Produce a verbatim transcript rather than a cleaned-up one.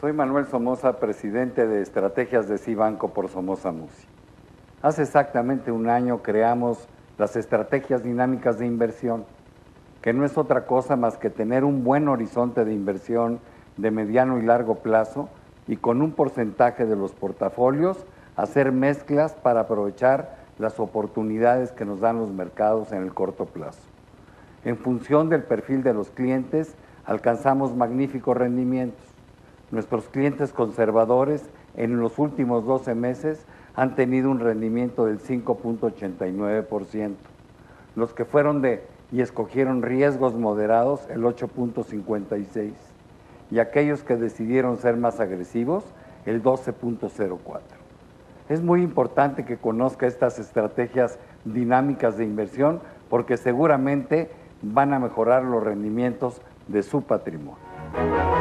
Soy Manuel Somoza, presidente de Estrategias de Cibanco por Somoza Musi. Hace exactamente un año creamos las estrategias dinámicas de inversión, que no es otra cosa más que tener un buen horizonte de inversión de mediano y largo plazo y con un porcentaje de los portafolios hacer mezclas para aprovechar las oportunidades que nos dan los mercados en el corto plazo. En función del perfil de los clientes, alcanzamos magníficos rendimientos. Nuestros clientes conservadores en los últimos doce meses han tenido un rendimiento del cinco punto ochenta y nueve por ciento. Los que fueron de y escogieron riesgos moderados, el ocho punto cincuenta y seis por ciento. Y aquellos que decidieron ser más agresivos, el doce punto cero cuatro por ciento. Es muy importante que conozca estas estrategias dinámicas de inversión porque seguramente van a mejorar los rendimientos de su patrimonio.